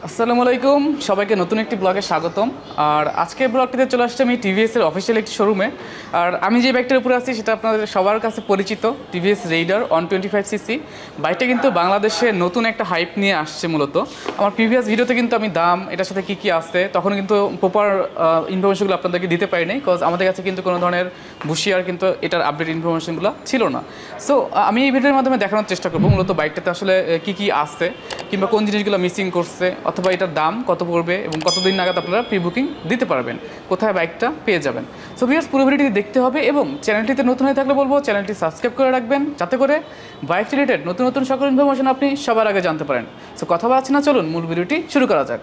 আসসালামু আলাইকুম সবাইকে নতুন একটি ব্লগে স্বাগতম। আর আজকের ব্লগটিতে চলে আসছে আমি টিভিএস এর অফিসিয়াল একটি শোরুমে। আর আমি যে বাইকটার উপরে আছি সেটা আপনাদের সবার কাছে পরিচিত, টিভিএস রেইডার 125cc। বাইকটা কিন্তু বাংলাদেশে নতুন একটা হাইপ নিয়ে আসছে। মূলত আমার প্রিভিয়াস ভিডিওতে কিন্তু আমি দাম, এটার সাথে কী কী আসছে, তখন কিন্তু প্রপার ইনফরমেশনগুলো আপনাদেরকে দিতে পারিনি, বিকজ আমাদের কাছে কিন্তু কোনো ধরনের বুশিয়ার কিন্তু এটার আপডেট ইনফরমেশনগুলো ছিল না। সো আমি এই ভিডিওর মাধ্যমে দেখানোর চেষ্টা করবো মূলত বাইকটাতে আসলে কী কী আসছে, কিংবা কোন জিনিসগুলো মিসিং করছে, অথবা এটার দাম কত পড়বে এবং কতদিন নাগাদ আপনারা প্রি বুকিং দিতে পারবেন, কোথায় বাইকটা পেয়ে যাবেন। সো ভিউয়ার্স, পুরো ভিডিওটি দেখতে হবে এবং চ্যানেলটিতে নতুন হয়ে থাকলে বলবো চ্যানেলটি সাবস্ক্রাইব করে রাখবেন, যাতে করে বাইক রিলেটেড নতুন নতুন সকল ইনফরমেশন আপনি সবার আগে জানতে পারেন। সো কথা বলছি না, চলুন মূল ভিডিওটি শুরু করা যাক।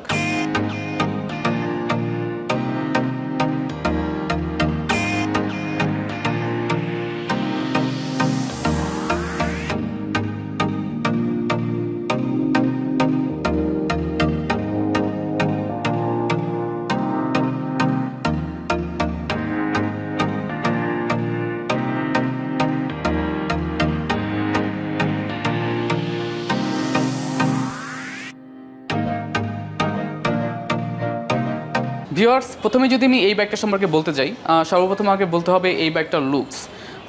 ভিউয়ার্স, প্রথমে যদি আমি এই বাইকটা সম্পর্কে বলতে যাই, সর্বপ্রথম আমাকে বলতে হবে এই বাইকটার লুকস।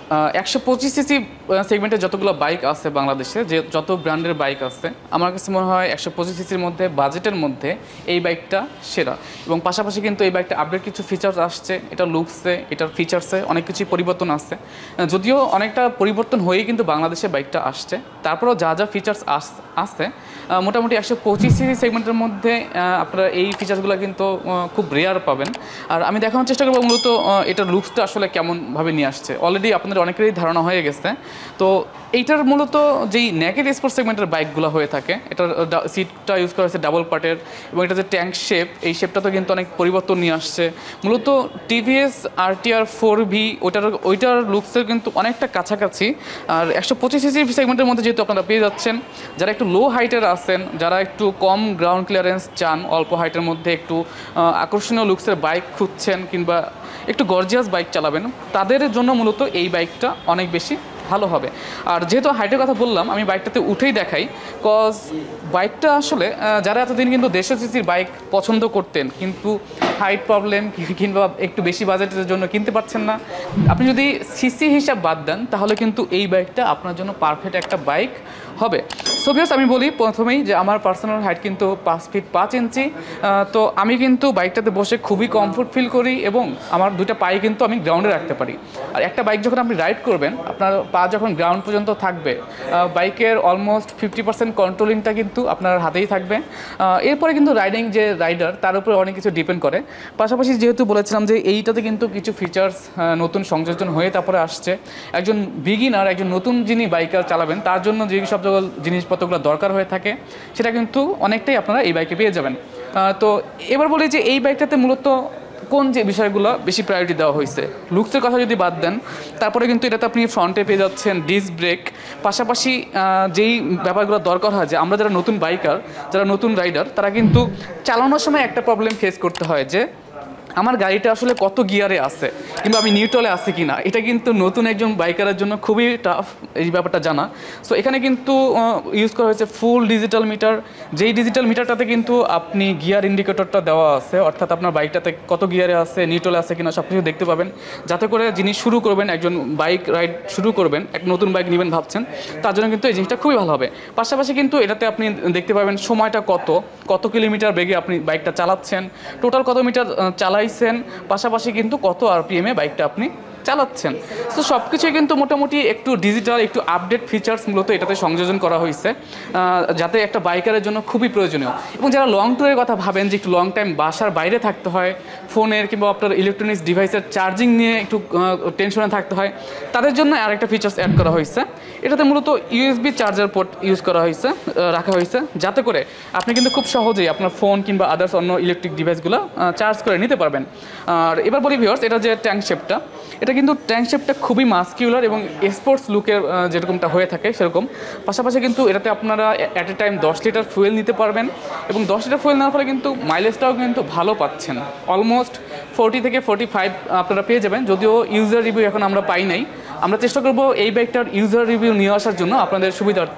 125cc সেগমেন্টে যতগুলো বাইক আছে বাংলাদেশে, যে যত ব্র্যান্ডের বাইক আছে, আমার কাছে মনে হয় 125cc-র মধ্যে বাজেটের মধ্যে এই বাইকটা সেরা। এবং পাশাপাশি কিন্তু এই বাইকটা আপডেট কিছু ফিচার্স আসছে, এটা লুকসে, এটার ফিচার্সে অনেক কিছুই পরিবর্তন আসছে। যদিও অনেকটা পরিবর্তন হয়েই কিন্তু বাংলাদেশে বাইকটা আসছে, তারপরেও যা যা ফিচার্স আসছে মোটামুটি 125cc সেগমেন্টের মধ্যে আপনারা এই ফিচার্সগুলো কিন্তু খুব রেয়ার পাবেন। আর আমি দেখানোর চেষ্টা করবো মূলত এটার লুকসটা আসলে কেমনভাবে নিয়ে আসছে। অলরেডি আপনাদের অনেকেরই ধারণা হয়ে গেছে। তো এইটার মূলত যেই নেকেড স্পোর্টস সেগমেন্টের বাইকগুলো হয়ে থাকে, এটার সিটটা ইউজ করা হয়েছে ডাবল পার্টের, এবং এটা যে ট্যাঙ্ক শেপ, এই শেপটা তো কিন্তু অনেক পরিবর্তন নিয়ে আসছে। মূলত টিভিএস RTR 4V ওইটার লুকসের কিন্তু অনেকটা কাছাকাছি। আর 125cc সেগমেন্টের মধ্যে যেহেতু আপনারা পেয়ে যাচ্ছেন, যারা একটু লো হাইটের আছেন, যারা একটু কম গ্রাউন্ড ক্লিয়ারেন্স চান, অল্প হাইটের মধ্যে একটু আকর্ষণীয় লুকসের বাইক খুঁজছেন, কিংবা একটু গর্জিয়াস বাইক চালাবেন, তাদের জন্য মূলত এই বাইকটা অনেক বেশি ভালো হবে। আর যেহেতু হাইটের কথা বললাম, আমি বাইকটাতে উঠেই দেখাই, কজ বাইকটা আসলে যারা এতদিন কিন্তু 150cc বাইক পছন্দ করতেন, কিন্তু হাইট প্রবলেম কিংবা একটু বেশি বাজেটের জন্য কিনতে পারছেন না, আপনি যদি সিসি হিসাব বাদ দেন, তাহলে কিন্তু এই বাইকটা আপনার জন্য পারফেক্ট একটা বাইক হবে। সো ভিউয়ার্স, আমি বলি প্রথমেই যে আমার পার্সোনাল হাইট কিন্তু 5 ফিট 5 ইঞ্চি। তো আমি কিন্তু বাইকটাতে বসে খুবই কমফোর্ট ফিল করি, এবং আমার দুইটা পায়ে কিন্তু আমি গ্রাউন্ডে রাখতে পারি। আর একটা বাইক যখন আপনি রাইড করবেন, আপনার পা যখন গ্রাউন্ড পর্যন্ত থাকবে, বাইকের অলমোস্ট 50% কন্ট্রোলিংটা কিন্তু আপনার হাতেই থাকবে। এরপরে কিন্তু রাইডিং যে রাইডার, তার উপরে অনেক কিছু ডিপেন্ড করে। পাশাপাশি যেহেতু বলেছিলাম যে এইটাতে কিন্তু কিছু ফিচার্স নতুন সংযোজন হয়ে তারপরে আসছে, একজন বিগিনার, একজন নতুন যিনি বাইকার চালাবেন, তার জন্য যে সব জিনিসপত্রগুলো দরকার হয়ে থাকে, সেটা কিন্তু অনেকটাই আপনারা এই বাইকে পেয়ে যাবেন। তো এবার বলি যে এই বাইকটাতে মূলত কোন যে বিষয়গুলো বেশি প্রায়োরিটি দেওয়া হয়েছে। লুকসের কথা যদি বাদ দেন, তারপরে কিন্তু এটাতে আপনি ফ্রন্টে পেয়ে যাচ্ছেন ডিস্ক ব্রেক। পাশাপাশি যেই ব্যাপারগুলো দরকার হয়, যে আমরা যারা নতুন বাইকার, যারা নতুন রাইডার, তারা কিন্তু চালানোর সময় একটা প্রবলেম ফেস করতে হয়, যে আমার গাড়িটা আসলে কত গিয়ারে আছে, কিংবা আমি নিউট্রালে আছে কি না। এটা কিন্তু নতুন একজন বাইকারের জন্য খুবই টাফ এই ব্যাপারটা জানা। সো এখানে কিন্তু ইউজ করা হয়েছে ফুল ডিজিটাল মিটার। যেই ডিজিটাল মিটারটাতে কিন্তু আপনি গিয়ার ইন্ডিকেটরটা দেওয়া আছে, অর্থাৎ আপনার বাইকটাতে কত গিয়ারে আছে, নিউট্রালে আছে কিনা, সব কিছু দেখতে পাবেন, যাতে করে যিনি শুরু করবেন, একজন বাইক রাইড শুরু করবেন, এক নতুন বাইক নেবেন ভাবছেন, তার জন্য কিন্তু এই জিনিসটা খুবই ভালো হবে। পাশাপাশি কিন্তু এটাতে আপনি দেখতে পাবেন সময়টা কত কিলোমিটার বেগে আপনি বাইকটা চালাচ্ছেন, টোটাল কত মিটার চালাইছেন, পাশাপাশি কিন্তু কত RPM-এ বাইকটা আপনি চালাচ্ছেন। তো সব কিছুই কিন্তু মোটামুটি একটু ডিজিটাল, একটু আপডেট ফিচার্স মূলত এটাতে সংযোজন করা হয়েছে, যাতে একটা বাইকারের জন্য খুবই প্রয়োজনীয়। এবং যারা লং ট্যুরের কথা ভাবেন, যে একটু লং টাইম বাসার বাইরে থাকতে হয়, ফোনের কিংবা আপনার ইলেকট্রনিক্স ডিভাইসের চার্জিং নিয়ে একটু টেনশনে থাকতে হয়, তাদের জন্য আরেকটা ফিচার্স অ্যাড করা হয়েছে। এটাতে মূলত USB চার্জার পোর্ট ইউজ করা হয়েছে, রাখা হয়েছে, যাতে করে আপনি কিন্তু খুব সহজেই আপনার ফোন কিংবা আদার্স অন্য ইলেকট্রিক ডিভাইসগুলো চার্জ করে নিতে পারবেন। আর এবার বলি ভিউয়ার্স, এটা যে ট্যাঙ্ক শেপটা, এটা কিন্তু ট্যাঙ্ক শেপটা খুবই মাস্কিউলার এবং স্পোর্টস লুকের যেরকমটা হয়ে থাকে সেরকম। পাশাপাশি কিন্তু এটাতে আপনারা at a time 10 litre fuel নিতে পারবেন, এবং 10 লিটার ফুয়েল নেওয়ার ফলে কিন্তু মাইলেজটাও কিন্তু ভালো পাচ্ছেন, অলমোস্ট 40 থেকে 45 আপনারা পেয়ে যাবেন। যদিও ইউজার রিভিউ এখন আমরা পাই নাই, আমরা চেষ্টা করব এই বাইকটার ইউজার রিভিউ নিয়ে আসার জন্য আপনাদের সুবিধার্থে।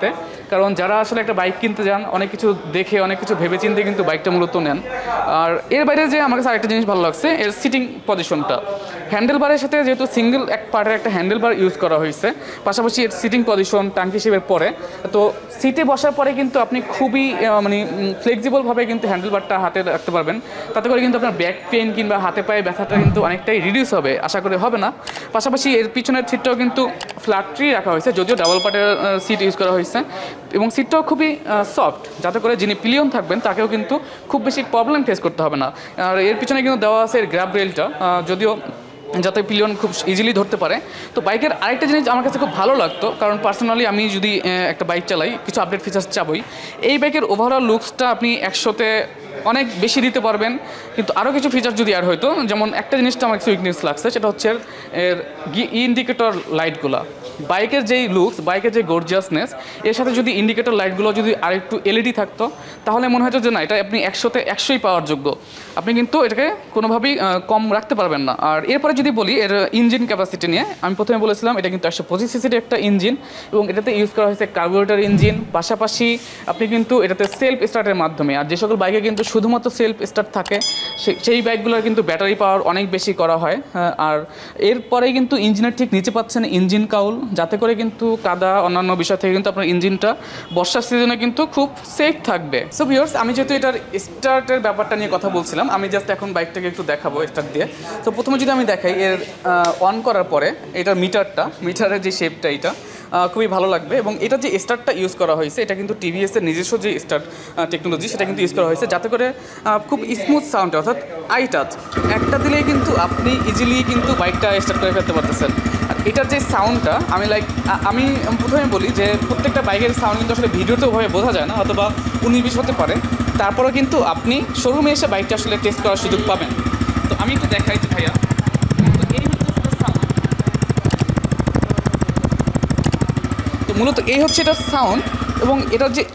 কারণ যারা আসলে একটা বাইক কিনতে যান অনেক কিছু দেখে অনেক কিছু ভেবেচিন্তে কিন্তু বাইকটা মূলত নেন। আর এর বাইরে যে আমার কাছে আরেকটা জিনিস ভালো লাগছে এর সিটিং পজিশনটা, হ্যান্ডেলবারের সাথে যেহেতু সিঙ্গেল এক পার্টের একটা হ্যান্ডেলবার ইউজ করা হয়েছে, পাশাপাশি এর সিটিং পজিশন টাঙ্কি শেপের পরে, তো সিটে বসার পরে কিন্তু আপনি খুবই মানে ফ্লেক্সিবলভাবে কিন্তু হ্যান্ডেলবারটা হাতে রাখতে পারবেন। তাতে করে কিন্তু আপনার ব্যাক পেইন কিংবা হাতে পায়ে ব্যথাটা কিন্তু অনেকটাই রিডিউস হবে, আশা করি হবে না। পাশাপাশি এর পিছনের সিটটাও কিন্তু ফ্ল্যাট ট্রি রাখা হয়েছে, যদিও ডাবল পার্টের সিট ইউজ করা হয়েছে, এবং সিটটাও খুবই সফট, যাতে করে যিনি পিলিয়ন থাকবেন তাকেও কিন্তু খুব বেশি প্রবলেম ফেস করতে হবে না। আর এর পিছনে কিন্তু দেওয়া আছে এর গ্র্যাব রেলটা, যদিও যাতে পিলিয়ন খুব ইজিলি ধরতে পারে। তো বাইকের আরেকটা জিনিস আমার কাছে খুব ভালো লাগতো, কারণ পার্সোনালি আমি যদি একটা বাইক চালাই কিছু আপডেট ফিচার্স চাবই, এই বাইকের ওভারঅল লুকসটা আপনি 100-তে অনেক বেশি দিতে পারবেন, কিন্তু আরও কিছু ফিচার যদি আর হয়তো, যেমন একটা জিনিসটা আমার কিছু উইকনেস লাগছে, সেটা হচ্ছে এর ইন্ডিকেটর লাইটগুলো। বাইকের যেই লুকস, বাইকের যে গর্জিয়াসনেস, এর সাথে যদি ইন্ডিকেটর লাইটগুলো যদি আরেকটু এলইডি থাকতো, তাহলে মনে হতো যে না, এটা আপনি 100-তে 100ই পাওয়ার যোগ্য, আপনি কিন্তু এটাকে কোনোভাবেই কম রাখতে পারবেন না। আর এরপরে যদি বলি এর ইঞ্জিন ক্যাপাসিটি নিয়ে, আমি প্রথমে বলেছিলাম এটা কিন্তু 125 সিসির একটা ইঞ্জিন, এবং এটাতে ইউজ করা হয়েছে কার্বোরেটর ইঞ্জিন। পাশাপাশি আপনি কিন্তু এটাতে সেলফ স্টার্টের মাধ্যমে, আর যে সকল বাইকে কিন্তু শুধুমাত্র সেলফ স্টার্ট থাকে সেই বাইকগুলোর কিন্তু ব্যাটারি পাওয়ার অনেক বেশি করা হয়। আর এরপরে কিন্তু ইঞ্জিনের ঠিক নিচে পাচ্ছেন ইঞ্জিন কাউল, যাতে করে কিন্তু কাদা অন্যান্য বিষয় থেকে কিন্তু আপনার ইঞ্জিনটা বর্ষার সিজনে কিন্তু খুব সেফ থাকবে। সো ভিউয়ার্স, আমি যেহেতু এটার স্টার্টের ব্যাপারটা নিয়ে কথা বলছিলাম, আমি জাস্ট এখন বাইকটাকে একটু দেখাবো স্টার্ট দিয়ে। তো প্রথমে যদি আমি দেখাই এর অন করার পরে এটার মিটারের যে শেপটা, এটা খুবই ভালো লাগবে। এবং এটা যে স্টার্টটা ইউজ করা হয়েছে, এটা কিন্তু টিভিএসের নিজস্ব যে স্টার্ট টেকনোলজি, সেটা কিন্তু ইউজ করা হয়েছে, যাতে করে খুব স্মুথ সাউন্ড, অর্থাৎ আই টাচ একটা দিলেই কিন্তু আপনি ইজিলি কিন্তু বাইকটা স্টার্ট করে ফেলতে পারতেছেন। আর এটার যে সাউন্ডটা আমি প্রথমে বলি যে প্রত্যেকটা বাইকের সাউন্ড কিন্তু আসলে ভিডিওতে ওভাবে বোঝা যায় না, অথবা 19-20 হতে পারে, তারপরেও কিন্তু আপনি শোরুমে এসে বাইকটা আসলে টেস্ট করার সুযোগ পাবেন। তো আমি একটু দেখাই যে ভাইয়া, তো মূলত এই হচ্ছে এটার সাউন্ড, এবং এটার যে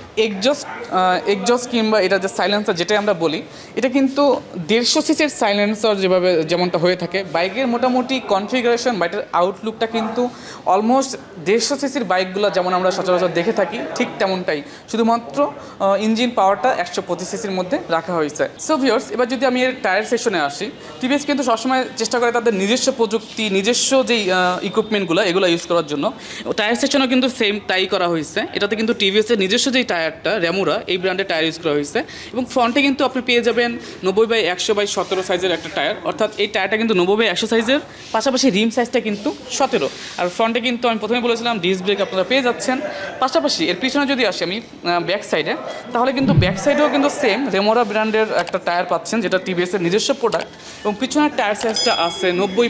এক্সজস্ট কিংবা এটা যে সাইলেন্সার যেটা আমরা বলি, এটা কিন্তু 150 সিসির সাইলেন্সার যেমনটা হয়ে থাকে বাইকের মোটামুটি কনফিগারেশন, বাইকের আউটলুকটা কিন্তু অলমোস্ট 150 সিসির বাইকগুলো যেমন আমরা সচরাচর দেখে থাকি ঠিক তেমনটাই, শুধুমাত্র ইঞ্জিন পাওয়ারটা 125 সিসির মধ্যে রাখা হয়েছে। সো ভিউয়ার্স, এবার যদি আমি এর টায়ার সেকশনে আসি, টিভিএস কিন্তু সবসময় চেষ্টা করে তাদের নিজস্ব প্রযুক্তি, নিজস্ব যেই ইকুইপমেন্টগুলো এগুলো ইউজ করার জন্য। টায়ার সেকশনও কিন্তু সেম তাই করা হয়েছে। এটাতে কিন্তু টিভিএসের নিজস্ব যেই টায়ারটা র্যামুরা, এই ব্র্যান্ডের টায়ার ইউজ করা হয়েছে, এবং ফ্রন্টে কিন্তু আপনি পেয়ে যাবেন 90/100/17 সাইজের একটা টায়ার, অর্থাৎ এই টায়ারটা কিন্তু 90/100 সাইজের, পাশাপাশি রিম সাইজটা কিন্তু 17। আর ফ্রন্টে কিন্তু আমি প্রথমে বলেছিলাম ডিস্ক ব্রেক আপনারা পেয়ে যাচ্ছেন। পাশাপাশি এর পিছনে যদি আসি আমি ব্যাক সাইডে, তাহলে কিন্তু ব্যাক সাইডেও কিন্তু সেম রেমোরা ব্র্যান্ডের একটা টায়ার পাচ্ছেন, যেটা টিভিএসের নিজস্ব প্রোডাক্ট, এবং পিছনের টায়ার সাইজটা আছে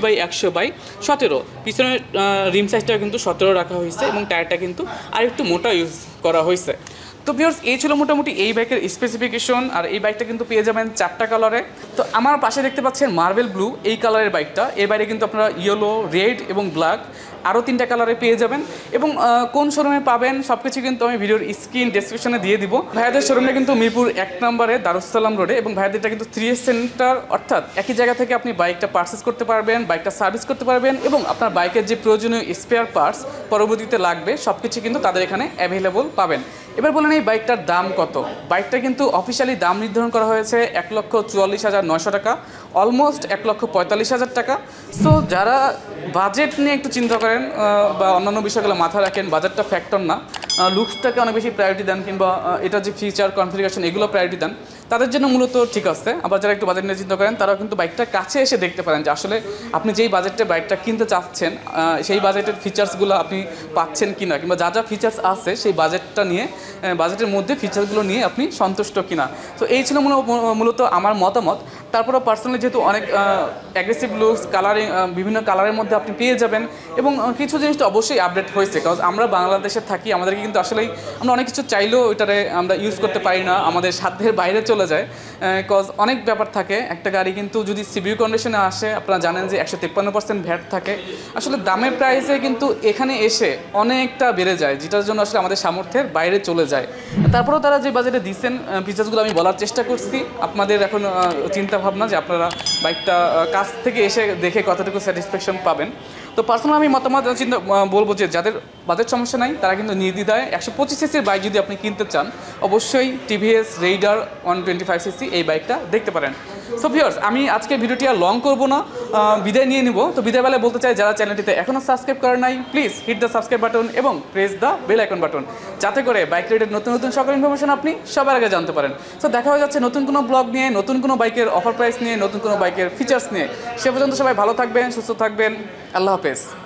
90/100/17। পিছনের রিম সাইজটাও কিন্তু 17 রাখা হয়েছে, এবং টায়ারটা কিন্তু আরেকটু মোটা ইউজ করা হয়েছে। তো ভিউয়ার্স, এই ছিল মোটামুটি এই বাইকের স্পেসিফিকেশন। আর এই বাইকটা কিন্তু পেয়ে যাবেন 4টা কালারে। তো আমার পাশে দেখতে পাচ্ছেন মার্বেল ব্লু, এই কালারের বাইকটা। এর বাইরে কিন্তু আপনারা ইয়েলো, রেড এবং ব্ল্যাক আরও 3টা কালারে পেয়ে যাবেন। এবং কোন শোরুমে পাবেন সব কিছু কিন্তু আমি ভিডিওর স্ক্রিন ডেসক্রিপশনে দিয়ে দিব। ভাইয়াদের শোরুমটা কিন্তু মিরপুর 1 নম্বরে দারুস সালাম রোডে, এবং ভাইয়াদেরটা কিন্তু 3S সেন্টার, অর্থাৎ একই জায়গা থেকে আপনি বাইকটা পারচেস করতে পারবেন, বাইকটা সার্ভিস করতে পারবেন, এবং আপনার বাইকের যে প্রয়োজনীয় স্পেয়ার পার্টস পরবর্তীতে লাগবে সব কিছু কিন্তু তাদের এখানে অ্যাভেলেবল পাবেন। এবার বলেন এই বাইকটার দাম কত। বাইকটা কিন্তু অফিসিয়ালি দাম নির্ধারণ করা হয়েছে 1,44,900 টাকা, অলমোস্ট 1,45,000 টাকা। সো যারা বাজেট নিয়ে একটু চিন্তা করেন বা অন্যান্য বিষয়গুলো মাথায় রাখেন, বাজেটটা ফ্যাক্টর না, লুকসটাকে অনেক বেশি প্রায়োরিটি দেন, কিংবা এটা যে ফিচার কনফিগারেশন এগুলো প্রায়োরিটি দেন, তাদের জন্য মূলত ঠিক আছে। আবার যারা একটু বাজেট নিয়ে চিন্তা করেন, তারাও কিন্তু বাইকটা কাছে এসে দেখতে পারেন যে আসলে আপনি যেই বাজেটে বাইকটা কিনতে চাচ্ছেন সেই বাজেটের ফিচার্সগুলো আপনি পাচ্ছেন কিনা, কিংবা যা যা ফিচার্স আছে সেই বাজেটটা নিয়ে, বাজেটের মধ্যে ফিচার্সগুলো নিয়ে আপনি সন্তুষ্ট কিনা। তো এই ছিল মূলত আমার মতামত। তারপরে পার্সোনালি যেহেতু অনেক অ্যাগ্রেসিভ লুকস, কালারিং, বিভিন্ন কালারের মধ্যে আপনি পেয়ে যাবেন, এবং কিছু জিনিস তো অবশ্যই আপডেট হয়েছে, কারণ আমরা বাংলাদেশে থাকি, আমাদেরকে কিন্তু আসলেই আমরা অনেক কিছু চাইলেও ওইটারে আমরা ইউজ করতে পারি না, আমাদের সাধ্যের বাইরে চলে যায়, কজ অনেক ব্যাপার থাকে। একটা গাড়ি কিন্তু যদি সিবিউ কন্ডিশনে আসে, আপনারা জানেন যে 153% ভ্যাট থাকে, আসলে দামের প্রাইসে কিন্তু এখানে এসে অনেকটা বেড়ে যায়, যেটার জন্য আসলে আমাদের সামর্থ্যের বাইরে চলে যায়। তারপরেও তারা যে বাজেটে দিচ্ছেন ফিচার্সগুলো আমি বলার চেষ্টা করছি। আপনাদের এখন চিন্তা ভাবনা যে আপনারা বাইকটা কাছ থেকে এসে দেখে কতটুকু স্যাটিসফ্যাকশন পাবেন। তো পার্সোনাল আমি মতামত চিন্তা বলবো যে যাদের বাজেট সমস্যা নাই তারা কিন্তু নির্দ্বিধায় 125 সিসির বাইক যদি আপনি কিনতে চান অবশ্যই টিভিএস রেইডার 125 সিসি এই বাইকটা দেখতে পারেন। সো ভিউয়ার্স, আমি আজকে ভিডিওটি আর লং করবো না, বিদায় নিয়ে নিব। তো বিদায় বেলায় বলতে চাই যারা চ্যানেলটিতে এখনও সাবস্ক্রাইব করে নাই please hit the subscribe button এবং press the bell icon button, যাতে করে বাইক রিলেটেড নতুন নতুন সকল ইনফরমেশন আপনি সবার আগে জানতে পারেন। সো দেখা হয়ে যাচ্ছে নতুন কোনো ব্লগ নিয়ে, নতুন কোনো বাইকের অফার প্রাইস নিয়ে, নতুন কোনো বাইকের ফিচার্স নিয়ে। সে পর্যন্ত সবাই ভালো থাকবেন, সুস্থ থাকবেন। আল্লাহ হাফেজ।